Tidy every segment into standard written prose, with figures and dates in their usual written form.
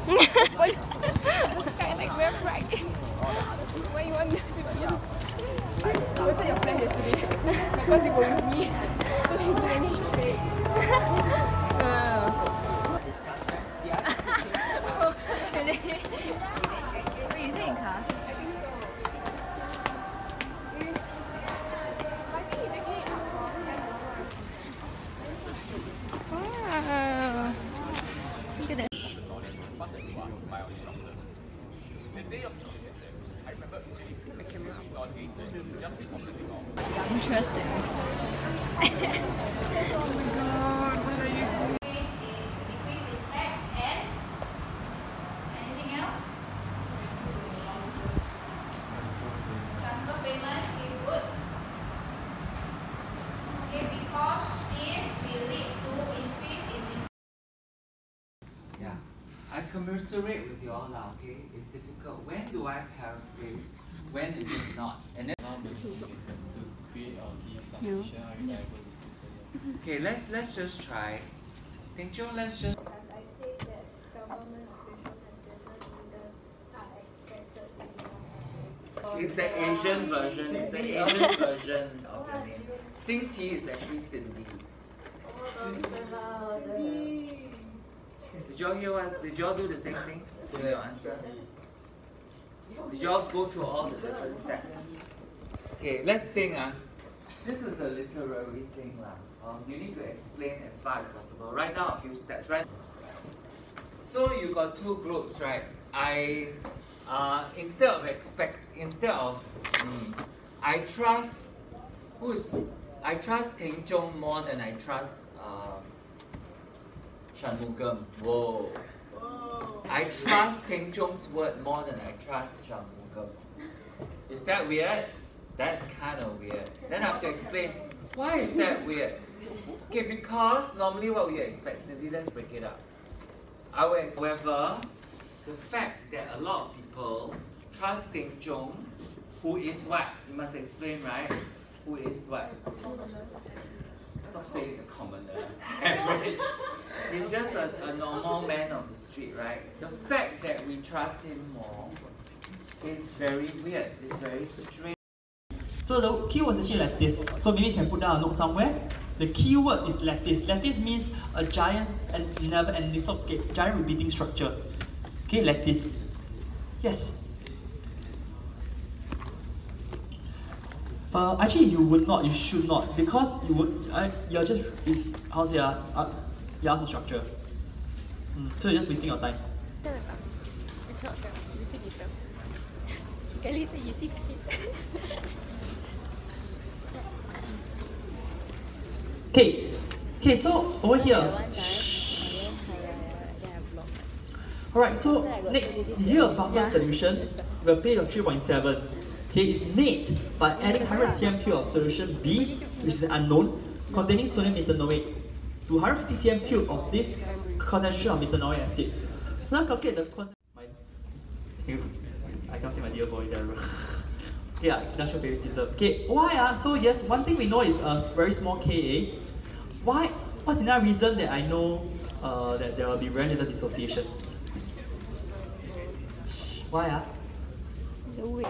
This guy like very bright. What you want to do? Was that your plan yesterday? Because you were with me, so you managed to pay. Wait, is it in class? I think so. I think he taking it out for Wow. Look at this. Interesting. Oh my god, what are you doing? Decrease in tax and anything else? Transfer payment, okay, good. Okay, because this will lead to increase in this. Yeah, I commiserate with you all now, okay? It's difficult. When do I paraphrase? When is it not? And then okay, let's just try. Ting Chong, let's just. As I say that government officials and business leaders are expected to be It's the Asian version. It's the Asian version of your name. Sing T is actually Cindy. Did y'all hear what? Did y'all do the same thing? In your answer? Did y'all go through all the different steps? Okay, let's think. This is a literary thing. You need to explain as far as possible. Write down a few steps, right? So you got two groups, right? I trust Ting Chong more than I trust Shanmugam. Whoa. I trust Ting Chong's word more than I trust Shanmugam. Is that weird? That's kind of weird. Then I have to explain, why is that weird? Okay, because normally what we expect, simply let's break it up. However, the fact that a lot of people trust Ting Chong, who is what? You must explain, right? Who is what? Stop saying the commoner. Average. He's just a normal man of the street, right? The fact that we trust him more is very weird. It's very strange. So the keyword is actually lattice. So maybe you can put down a note somewhere. The keyword is lattice. Lattice means a giant and never ending giant repeating structure. Okay, lattice. Yes. Actually, you would not. You should not, because you would. You're just how's it? You ask the structure. So you're just wasting your time. You cannot tell. You see later. Sekali you see. Okay, so over here. Alright, so next, here a buffer solution with a pH of 3.7. Okay, is made by adding 100 cm cube of solution B, which is unknown, containing sodium metanoate, to 150 cm cube of this concentration of metanoic acid. So now calculate the I can't see my dear boy there. Yeah, industrial favoritism. Okay, why? So yes, one thing we know is a very small Ka. Why? What's another reason that I know that there will be very little dissociation? Why? So weird.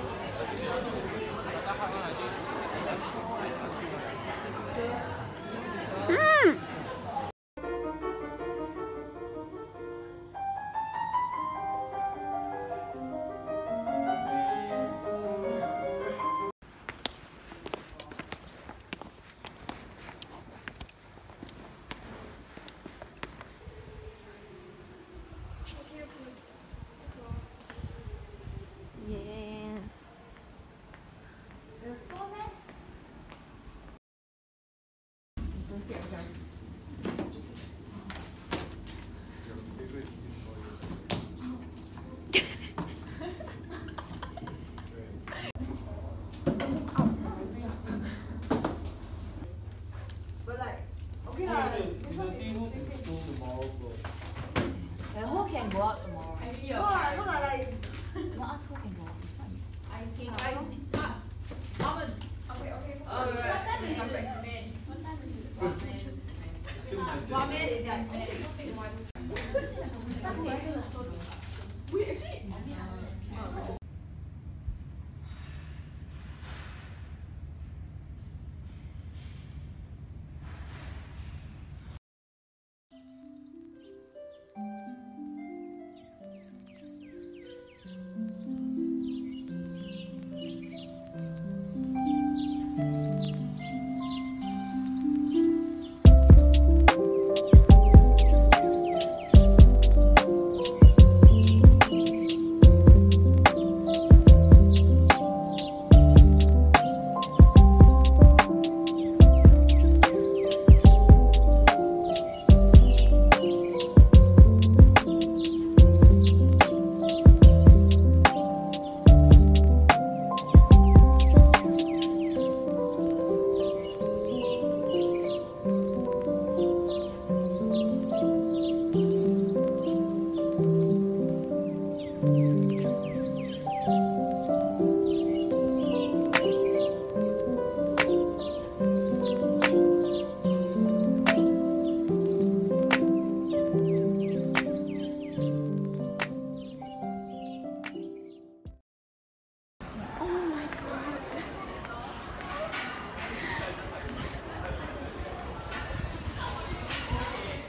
Yeah. The spoon, eh? Who can go out tomorrow? I see your card. No, ask who can go out. I see. Okay. What time is it? What time is it? 1 minute. 1 minute.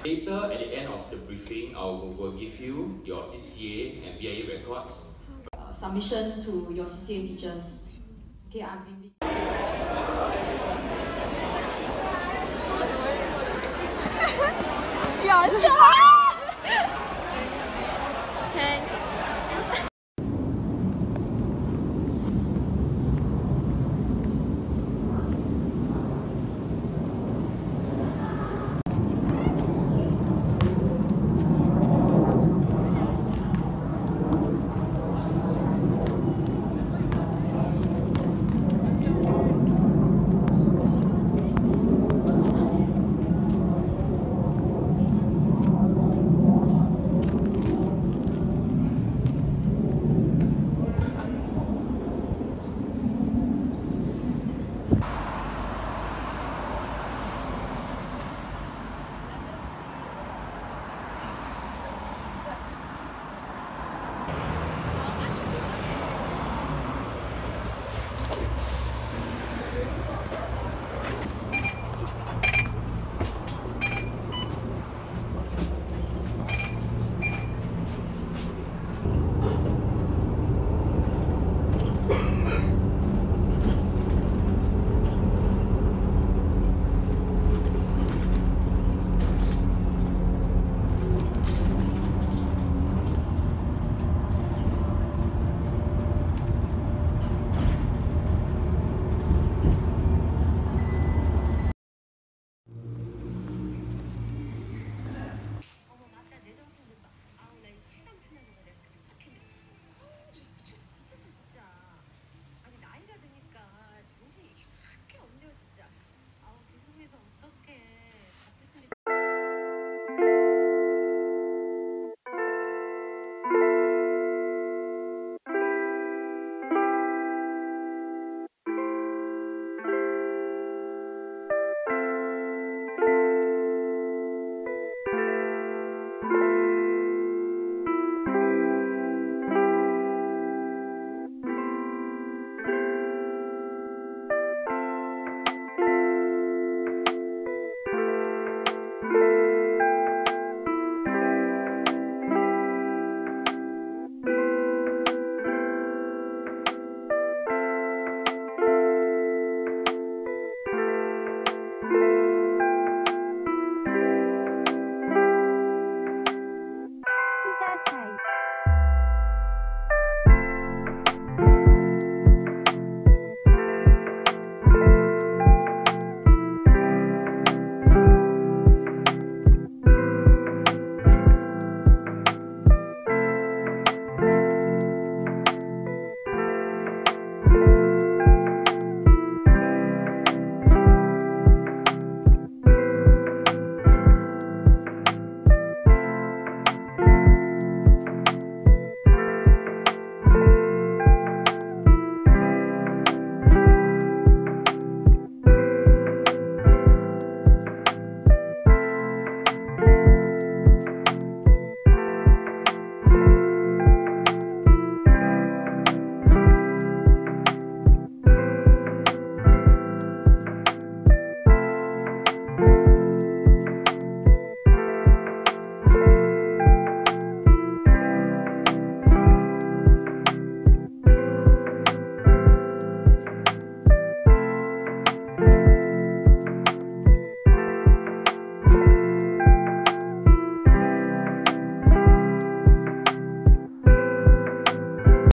Later, at the end of the briefing, I will give you your CCA and BIA records. Submission to your CCA teachers. Okay, I've been. Thanks. kudasai.